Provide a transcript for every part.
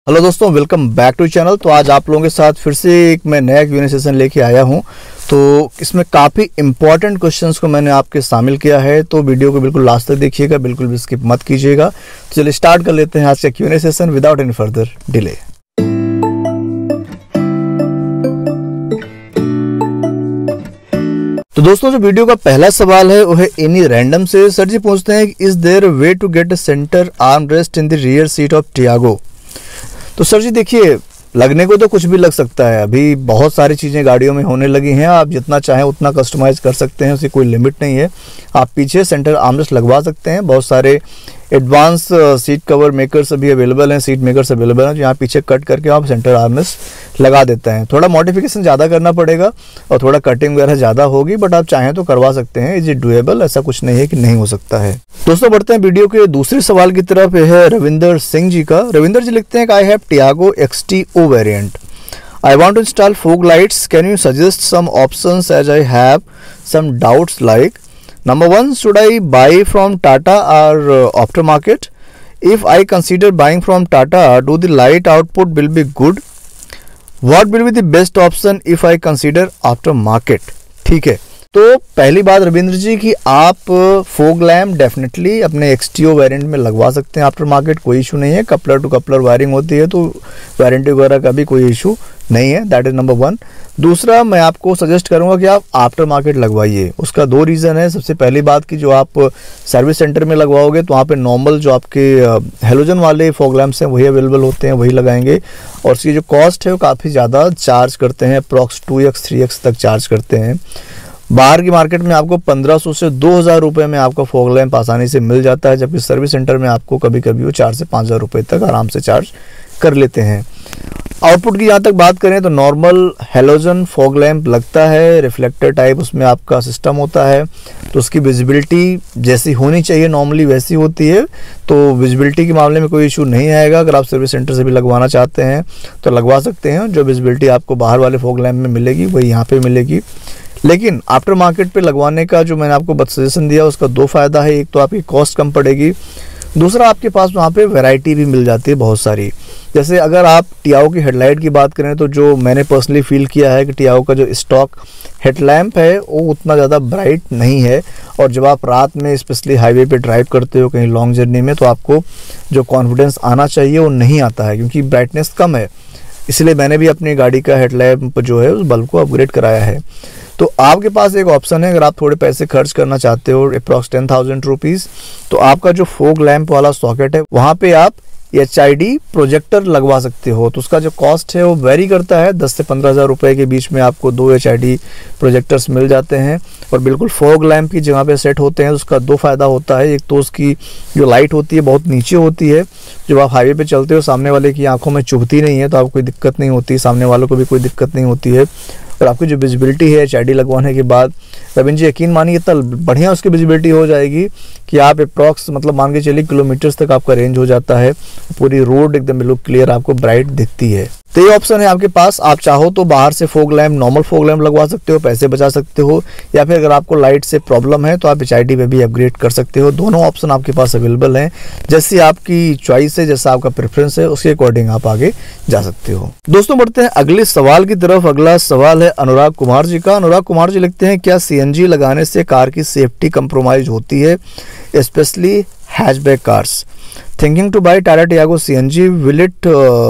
Hello दोस्तों, welcome back to channel. तो आज आप लोगों के साथ फिर से एक मैं नया Q&A सेशन लेके आया हूं। तो इसमें काफ़ी इंपॉर्टेंट क्वेश्चंस को मैंने आपके शामिल किया है, तो वीडियो को बिल्कुल लास्ट तक देखिएगा, बिल्कुल भी स्किप मत कीजिएगा। तो चलिए स्टार्ट कर लेते हैं आज का Q&A session without any further delay. तो दोस्तों, जो वीडियो का पहला सवाल है वो है एनी रैंडम से। सर जी पूछते हैं, is there way to get a centre arm rest in the rear seat of Tiago? तो सर जी देखिए, लगने को तो कुछ भी लग सकता है। अभी बहुत सारी चीज़ें गाड़ियों में होने लगी हैं, आप जितना चाहें उतना कस्टमाइज कर सकते हैं, उसकी कोई लिमिट नहीं है। आप पीछे सेंटर आर्मरेस्ट लगवा सकते हैं। बहुत सारे एडवांस सीट कवर मेकर्स अभी अवेलेबल हैं, सीट मेकर्स अवेलेबल हैं, जो यहाँ पीछे कट करके आप सेंटर आर्मरेस्ट लगा देते हैं। थोड़ा मॉडिफिकेशन ज़्यादा करना पड़ेगा और थोड़ा कटिंग वगैरह ज़्यादा होगी, बट आप चाहें तो करवा सकते हैं। Is it doable? ऐसा कुछ नहीं है कि नहीं हो सकता है। दोस्तों बढ़ते हैं वीडियो के दूसरे सवाल की तरफ। है रविंदर सिंह जी का। रविंदर जी लिखते हैं कि I have Tiago XTO variant. I want to install fog lights. Can you suggest some options as I have some doubts like number one, should I buy from Tata or aftermarket? If I consider buying from Tata, do the light output will be good? What will be the best option if I consider aftermarket? ठीक है, तो पहली बात रविंद्र जी की आप fog lamp definitely अपने XTO variant में लगवा सकते हैं आफ्टर मार्केट, कोई इशू नहीं है। कपलर टू कपलर वायरिंग होती है तो वारंटी वगैरह का भी कोई इशू नहीं है। That is number one. दूसरा, मैं आपको सजेस्ट करूंगा कि आप आफ्टर मार्केट लगवाइए। उसका दो रीज़न है। सबसे पहली बात कि जो आप सर्विस सेंटर में लगवाओगे तो वहाँ पे नॉर्मल जो आपके हेलोजन वाले फॉग लैम्प्स हैं वही अवेलेबल होते हैं, वही लगाएंगे। और उसकी जो कॉस्ट है वो काफ़ी ज़्यादा चार्ज करते हैं, अप्रॉक्स 2x 3x तक चार्ज करते हैं। बाहर की मार्केट में आपको 1500 से 2000 रुपये में आपका फॉग लैम्प आसानी से मिल जाता है, जबकि सर्विस सेंटर में आपको कभी कभी वो 4 से 5000 रुपये तक आराम से चार्ज कर लेते हैं। आउटपुट की जहाँ तक बात करें तो नॉर्मल हेलोजन फॉग लैम्प लगता है, रिफ्लेक्टर टाइप उसमें आपका सिस्टम होता है, तो उसकी विजिबिलिटी जैसी होनी चाहिए नॉर्मली वैसी होती है। तो विजिबिलिटी के मामले में कोई इशू नहीं आएगा। अगर आप सर्विस सेंटर से भी लगवाना चाहते हैं तो लगवा सकते हैं। जो विजिबिलिटी आपको बाहर वाले फॉग लैम्प में मिलेगी वही यहाँ पे मिलेगी। लेकिन आफ्टर मार्केट पे लगवाने का जो मैंने आपको सजेशन दिया उसका दो फ़ायदा है। एक तो आपकी कॉस्ट कम पड़ेगी, दूसरा आपके पास वहाँ पे वैरायटी भी मिल जाती है बहुत सारी। जैसे अगर आप टियागो की हेडलाइट की बात करें तो जो मैंने पर्सनली फील किया है कि टियागो का जो स्टॉक हेडलैम्प है वो उतना ज़्यादा ब्राइट नहीं है, और जब आप रात में स्पेशली हाईवे पे ड्राइव करते हो कहीं लॉन्ग जर्नी में तो आपको जो कॉन्फिडेंस आना चाहिए वो नहीं आता है, क्योंकि ब्राइटनेस कम है। इसलिए मैंने भी अपनी गाड़ी का हेडलैम्प जो है उस बल्ब को अपग्रेड कराया है। तो आपके पास एक ऑप्शन है, अगर आप थोड़े पैसे खर्च करना चाहते हो अप्रॉक्स 10,000 रुपीज़, तो आपका जो फोग लैम्प वाला सॉकेट है वहाँ पे आप HID प्रोजेक्टर लगवा सकते हो। तो उसका जो कॉस्ट है वो वेरी करता है, 10 से 15,000 रुपये के बीच में आपको 2 HID प्रोजेक्टर्स मिल जाते हैं और बिल्कुल फोग लैम्प की जगह पे सेट होते हैं। उसका दो फ़ायदा होता है। एक तो उसकी जो लाइट होती है बहुत नीचे होती है, जब आप हाईवे पे चलते हो सामने वाले की आंखों में चुभती नहीं है, तो आपको कोई दिक्कत नहीं होती, सामने वालों को भी कोई दिक्कत नहीं होती है। और आपकी जो विजिबिलिटी है HID लगवाने के बाद, रविंद्र जी यकीन मानिए इतना बढ़िया उसकी विजिबिलिटी हो जाएगी कि आप अप्रॉक्स मतलब मान के चलिए किलोमीटर्स तक आपका रेंज हो जाता है, पूरी रोड एकदम बिल्कुल क्लियर आपको ब्राइट दिखती है। तो ये ऑप्शन है आपके पास। आप चाहो तो बाहर से fog lamp normal fog lamp लगवा सकते हो, पैसे बचा सकते हो, या फिर अगर आपको लाइट से प्रॉब्लम है तो आप HID पे भी अपग्रेड कर सकते हो। दोनों ऑप्शन आपके पास अवेलेबल हैं। जैसी आपकी चॉइस है, जैसा आपका प्रेफरेंस है, उसके अकॉर्डिंग आप आगे जा सकते हो। दोस्तों बढ़ते हैं अगले सवाल की तरफ। अगला सवाल है अनुराग कुमार जी का। अनुराग कुमार जी लिखते हैं, क्या CNG लगाने से कार की सेफ्टी कंप्रोमाइज होती है, specially hatchback cars? Thinking to buy Tata Tiago CNG, will it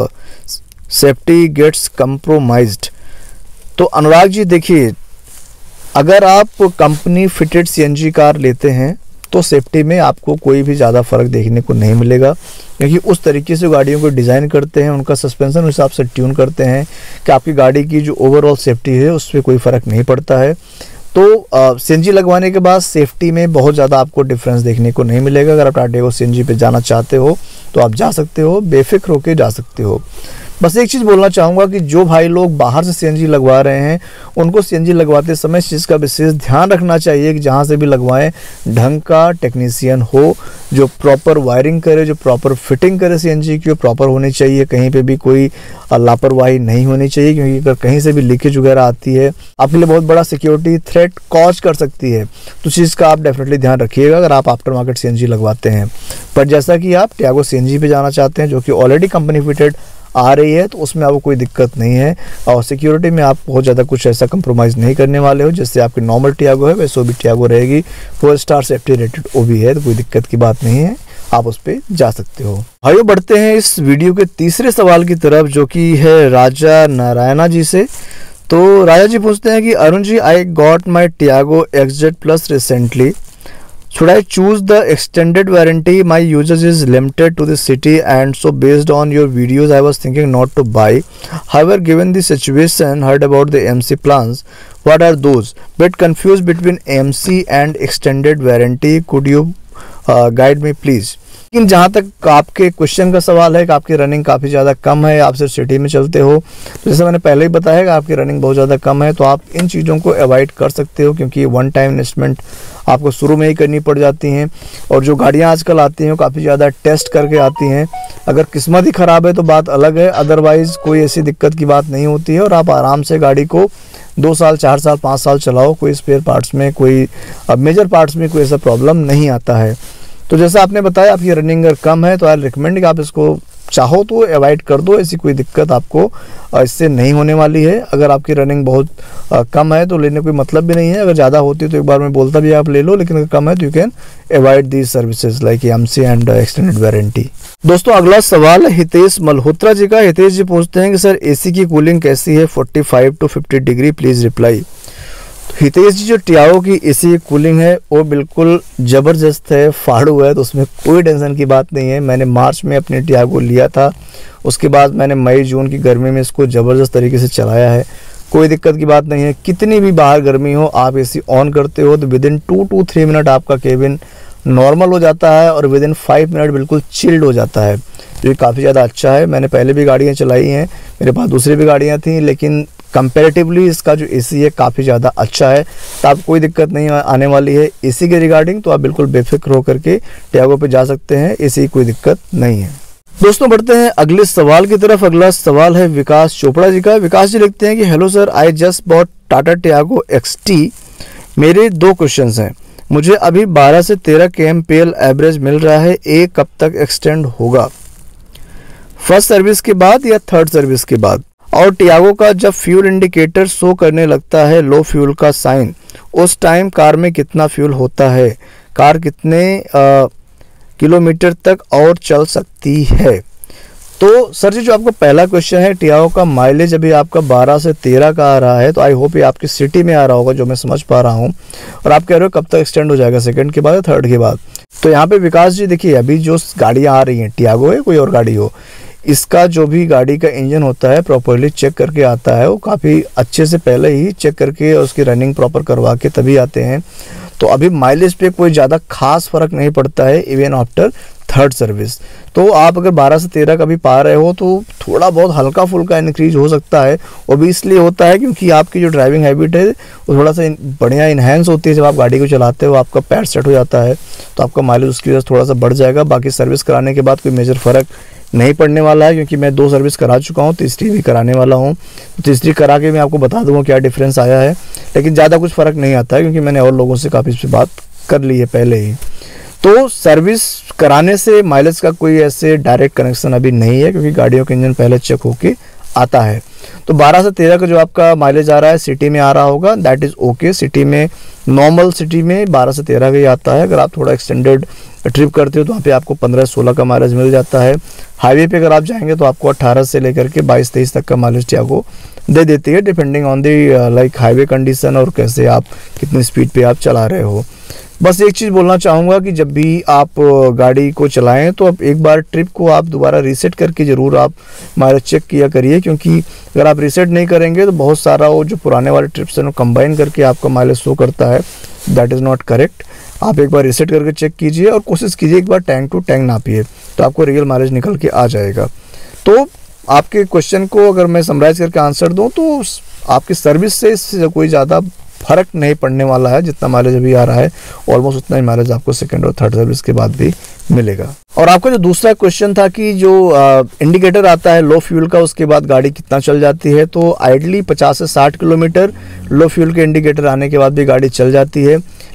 safety gets compromised? तो अनुराग जी देखिए, अगर आप कंपनी फिटेड CNG कार लेते हैं तो सेफ्टी में आपको कोई भी ज़्यादा फर्क देखने को नहीं मिलेगा, क्योंकि उस तरीके से गाड़ियों को डिज़ाइन करते हैं, उनका सस्पेंशन उस हिसाब से ट्यून करते हैं कि आपकी गाड़ी की जो ओवरऑल सेफ्टी है उस पर कोई फ़र्क नहीं पड़ता है। तो CNG लगवाने के बाद सेफ्टी में बहुत ज़्यादा आपको डिफरेंस देखने को नहीं मिलेगा। अगर आप टाटा टियागो CNG पे जाना चाहते हो तो आप जा सकते हो, बेफिक्र होकर जा सकते हो। बस एक चीज़ बोलना चाहूँगा कि जो भाई लोग बाहर से CNG लगवा रहे हैं उनको CNG लगवाते समय इस चीज़ का विशेष ध्यान रखना चाहिए कि जहाँ से भी लगवाएं ढंग का टेक्नीशियन हो, जो प्रॉपर वायरिंग करे, जो प्रॉपर फिटिंग करे CNG की, प्रॉपर होनी चाहिए। कहीं पे भी कोई लापरवाही नहीं होनी चाहिए, क्योंकि अगर कहीं से भी लीकेज वगैरह आती है आपके लिए बहुत बड़ा सिक्योरिटी थ्रेट कॉज कर सकती है। तो चीज़ का आप डेफिनेटली ध्यान रखिएगा अगर आप आफ्टर मार्केट CNG लगवाते हैं। पर जैसा कि आप टियागो CNG पे जाना चाहते हैं जो कि ऑलरेडी कंपनी फिटेड आ रही है तो उसमें आपको कोई दिक्कत नहीं है। और सिक्योरिटी में आप बहुत ज़्यादा कुछ ऐसा कंप्रोमाइज़ नहीं करने वाले हो, जैसे आपकी नॉर्मल टियागो है वैसे वो भी टियागो रहेगी। 4 स्टार सेफ्टी रेटेड वो भी है, तो कोई दिक्कत की बात नहीं है, आप उस पर जा सकते हो। भाइयों बढ़ते हैं इस वीडियो के तीसरे सवाल की तरफ, जो कि है राजा नारायणा जी से। तो राजा जी पूछते हैं कि Arun ji, I got my Tiago XZ Plus recently, should I choose the extended warranty? My usage is limited to the city, and so based on your videos I was thinking not to buy. However, given the situation, heard about the MC plans, what are those? Bit confused between MC and extended warranty, could you guide me please? लेकिन जहाँ तक आपके question का सवाल है कि आपकी running काफ़ी ज़्यादा कम है, आप सिर्फ सिटी में चलते हो, तो जैसे मैंने पहले ही बताया कि आपकी रनिंग बहुत ज़्यादा कम है, तो आप इन चीज़ों को अवॉइड कर सकते हो, क्योंकि वन टाइम इन्वेस्टमेंट आपको शुरू में ही करनी पड़ जाती हैं। और जो गाड़ियाँ आजकल आती हैं वो काफ़ी ज़्यादा टेस्ट करके आती हैं। अगर किस्मत ही ख़राब है तो बात अलग है, अदरवाइज़ कोई ऐसी दिक्कत की बात नहीं होती है, और आप आराम से गाड़ी को 2 साल 4 साल 5 साल चलाओ, कोई स्पेयर पार्ट्स में कोई मेजर पार्ट्स में कोई ऐसा प्रॉब्लम नहीं आता है। तो जैसा आपने बताया आपकी रनिंग अगर कम है तो आई रिकमेंड कि आप इसको चाहो तो अवॉइड कर दो, ऐसी कोई दिक्कत आपको इससे नहीं होने वाली है। अगर आपकी रनिंग बहुत कम है तो लेने कोई मतलब भी नहीं है, अगर ज़्यादा होती है तो एक बार मैं बोलता भी आप ले लो, लेकिन अगर कम है तो you can avoid these services like MC and extended warranty. दोस्तों अगला सवाल है हितेश मल्होत्रा जी का। हितेश जी पूछते हैं कि सर AC की कूलिंग कैसी है 45 to 50 degree, please reply. Hitesh ji, जो टियागो की AC की कूलिंग है वो बिल्कुल ज़बरदस्त है, फाड़ू है, तो उसमें कोई टेंशन की बात नहीं है। मैंने मार्च में अपनी टियागो लिया था, उसके बाद मैंने मई जून की गर्मी में इसको ज़बरदस्त तरीके से चलाया है, कोई दिक्कत की बात नहीं है। कितनी भी बाहर गर्मी हो आप AC ऑन करते हो तो विदिन 2 to 3 मिनट आपका केबिन नॉर्मल हो जाता है और विदिन 5 मिनट बिल्कुल चिल्ड हो जाता है, जो कि काफ़ी ज़्यादा अच्छा है। मैंने पहले भी गाड़ियाँ चलाई हैं, मेरे पास दूसरी भी गाड़ियाँ थी, लेकिन कंपैरेटिवली इसका जो AC है काफ़ी ज़्यादा अच्छा है, तो आपको कोई दिक्कत नहीं आने वाली है AC के रिगार्डिंग। तो आप बिल्कुल बेफिक्र होकर के टियागो पे जा सकते हैं, AC की कोई दिक्कत नहीं है। दोस्तों बढ़ते हैं अगले सवाल की तरफ। अगला सवाल है विकास चोपड़ा जी का। विकास जी लिखते हैं कि hello sir, I just bought Tata Tiago XT। मेरे 2 क्वेश्चन हैं। मुझे अभी 12 से 13 kmpl एवरेज मिल रहा है, ये कब तक एक्सटेंड होगा, फर्स्ट सर्विस के बाद या थर्ड सर्विस के बाद? और टियागो का जब फ्यूल इंडिकेटर शो करने लगता है लो फ्यूल का साइन, उस टाइम कार में कितना फ्यूल होता है, कार कितने किलोमीटर तक और चल सकती है? तो सर जी, जो आपका पहला क्वेश्चन है, टियागो का माइलेज अभी आपका 12 से 13 का आ रहा है, तो आई होप ये आपकी सिटी में आ रहा होगा, जो मैं समझ पा रहा हूँ। और आप कह रहे हो कब तक एक्सटेंड हो जाएगा, सेकंड के बाद या थर्ड के बाद? तो यहाँ पे विकास जी देखिए, अभी जो गाड़ियाँ आ रही हैं, टियागो है कोई और गाड़ी हो, इसका जो भी गाड़ी का इंजन होता है प्रॉपरली चेक करके आता है, वो काफ़ी अच्छे से पहले ही चेक करके उसकी रनिंग प्रॉपर करवा के तभी आते हैं। तो अभी माइलेज पे कोई ज़्यादा खास फर्क नहीं पड़ता है इवन आफ्टर थर्ड सर्विस। तो आप अगर 12 से 13 का भी पा रहे हो तो थोड़ा बहुत हल्का फुल्का इंक्रीज हो सकता है, वो भी इसलिए होता है क्योंकि आपकी जो ड्राइविंग हैबिट है वो थोड़ा सा बढ़िया इन्हेंस होती है। जब आप गाड़ी को चलाते हो आपका पैर सेट हो जाता है तो आपका माइलेज उसकी वजह से थोड़ा सा बढ़ जाएगा। बाकी सर्विस कराने के बाद कोई मेजर फ़र्क नहीं पड़ने वाला है, क्योंकि मैं 2 सर्विस करा चुका हूँ, तीसरी भी कराने वाला हूँ। तीसरी करा के मैं आपको बता दूँगा क्या डिफरेंस आया है, लेकिन ज़्यादा कुछ फ़र्क नहीं आता है क्योंकि मैंने और लोगों से काफ़ी इस पर बात कर ली है पहले ही। तो सर्विस कराने से माइलेज का कोई ऐसे डायरेक्ट कनेक्शन अभी नहीं है, क्योंकि गाड़ियों का इंजन पहले चेक होके आता है। तो 12 से 13 का जो आपका माइलेज आ रहा है सिटी में आ रहा होगा, दैट इज़ ओके। सिटी में नॉर्मल सिटी में 12 से 13 का ही आता है। अगर आप थोड़ा एक्सटेंडेड ट्रिप करते हो तो वहाँ पे आपको 15-16 का माइलेज मिल जाता है। हाईवे पे अगर आप जाएंगे तो आपको 18 से लेकर के 22-23 तक का माइलेज टियागो दे देती है, depending on the like highway condition और कैसे आप कितनी स्पीड पे आप चला रहे हो। बस एक चीज़ बोलना चाहूँगा कि जब भी आप गाड़ी को चलाएं तो आप एक बार ट्रिप को आप दोबारा रीसेट करके ज़रूर आप माइलेज चेक किया करिए, क्योंकि अगर आप रीसेट नहीं करेंगे तो बहुत सारा वो जो पुराने वाले ट्रिप्स हैं वो कंबाइन करके आपका माइलेज शो करता है, दैट इज़ नॉट करेक्ट। आप एक बार रीसेट करके चेक कीजिए और कोशिश कीजिए एक बार टैंक टू टैंक नापिए, तो आपको रियल माइलेज निकल के आ जाएगा। तो आपके क्वेश्चन को अगर मैं समराइज़ करके आंसर दूँ तो आपकी सर्विस से इससे कोई ज़्यादा फ़र्क नहीं पड़ने वाला है। जितना माइलेज अभी आ रहा है ऑलमोस्ट उतना ही माइलेज आपको सेकंड और थर्ड सर्विस के बाद भी मिलेगा। और आपका जो दूसरा क्वेश्चन था कि जो इंडिकेटर आता है लो फ्यूल का, उसके बाद गाड़ी कितना चल जाती है, तो आइडली 50 से 60 किलोमीटर लो फ्यूल के इंडिकेटर आने के बाद भी गाड़ी चल जाती है।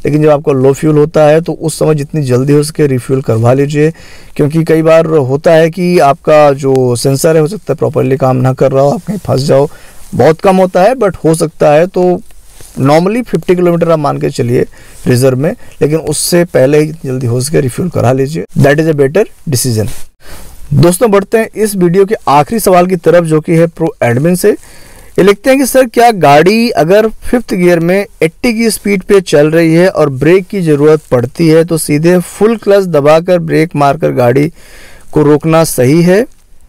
लेकिन जब आपका लो फ्यूल होता है तो उस समय जितनी जल्दी हो सके रिफ्यूल करवा लीजिए, क्योंकि कई बार होता है कि आपका जो सेंसर है हो सकता है प्रॉपरली काम ना कर रहा हो, आप कहीं फंस जाओ। बहुत कम होता है बट हो सकता है, तो नॉर्मली 50 किलोमीटर आप मान के चलिए रिजर्व में, लेकिन उससे पहले ही जल्दी हो सके रिफ्यूल करा लीजिए, that is a better decision. दोस्तों बढ़ते हैं इस वीडियो के आखिरी सवाल की तरफ, जो कि है प्रो एडमिन से। ये लिखते हैं कि सर क्या गाड़ी अगर 5th गियर में 80 की स्पीड पे चल रही है और ब्रेक की ज़रूरत पड़ती है तो सीधे फुल क्लच दबाकर ब्रेक मारकर गाड़ी को रोकना सही है,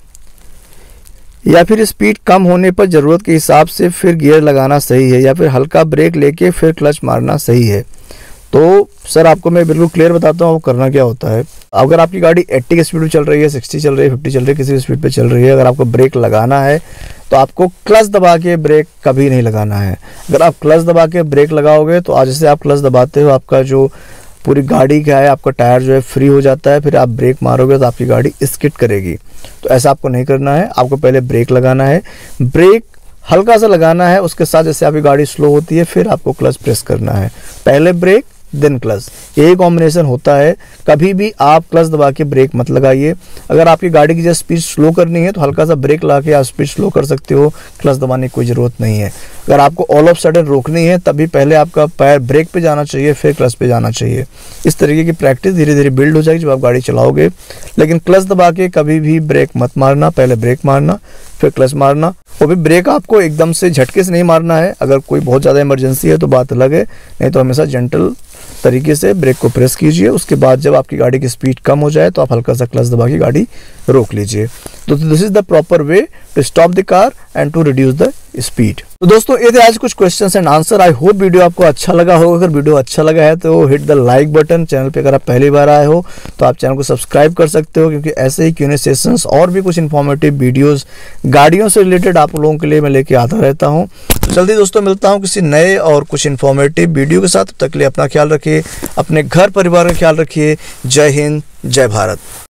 या फिर स्पीड कम होने पर ज़रूरत के हिसाब से फिर गियर लगाना सही है, या फिर हल्का ब्रेक लेके फिर क्लच मारना सही है? तो सर आपको मैं बिल्कुल क्लियर बताता हूँ करना क्या होता है। अगर आपकी गाड़ी 80 की स्पीड पे चल रही है, 60 चल रही है, 50 चल रही है, किसी भी स्पीड पे चल रही है, अगर आपको ब्रेक लगाना है तो आपको क्लच दबा के ब्रेक कभी नहीं लगाना है। अगर आप क्लच दबा के ब्रेक लगाओगे तो आज जैसे आप क्लच दबाते हो आपका जो पूरी गाड़ी का है, आपका टायर जो है फ्री हो जाता है, फिर आप ब्रेक मारोगे तो आपकी गाड़ी स्किड करेगी। तो ऐसा आपको नहीं करना है, आपको पहले ब्रेक लगाना है, ब्रेक हल्का सा लगाना है, उसके साथ जैसे आपकी गाड़ी स्लो होती है फिर आपको क्लच प्रेस करना है, पहले ब्रेक देन क्लच, यही कॉम्बिनेशन होता है। कभी भी आप क्लच दबा के ब्रेक मत लगाइए। अगर आपकी गाड़ी की जैसे स्पीड स्लो करनी है तो हल्का सा ब्रेक लगा के आप स्पीड स्लो कर सकते हो, क्लच दबाने की कोई ज़रूरत नहीं है। अगर आपको ऑल ऑफ सडन रोकनी है तभी पहले आपका पैर ब्रेक पे जाना चाहिए, फिर क्लच पे जाना चाहिए। इस तरीके की प्रैक्टिस धीरे धीरे बिल्ड हो जाएगी जब आप गाड़ी चलाओगे। लेकिन क्लच दबा के कभी भी ब्रेक मत मारना, पहले ब्रेक मारना फिर क्लच मारना। वो भी ब्रेक आपको एकदम से झटके से नहीं मारना है, अगर कोई बहुत ज़्यादा इमरजेंसी है तो बात अलग है, नहीं तो हमेशा जेंटल तरीके से ब्रेक को प्रेस कीजिए। उसके बाद जब आपकी गाड़ी की स्पीड कम हो जाए तो आप हल्का सा क्लच दबा के गाड़ी रोक लीजिए। तो this is the proper way to stop the car and to reduce the speed. तो दोस्तों ये थे आज कुछ questions and answer. I hope video आपको अच्छा लगा होगा। अगर वीडियो अच्छा लगा है तो hit the like button. Channel पे अगर आप पहली बार आए हो तो आप चैनल को सब्सक्राइब कर सकते हो, क्योंकि ऐसे ही Q&A सेशंस और भी कुछ इन्फॉर्मेटिव वीडियोस गाड़ियों से रिलेटेड आप लोगों के लिए मैं लेके आता रहता हूँ। तो जल्दी दोस्तों मिलता हूँ किसी नए और कुछ इन्फॉर्मेटिव वीडियो के साथ। तब तक के लिए अपना ख्याल रखिए, अपने घर परिवार का ख्याल रखिए। जय हिंद, जय भारत।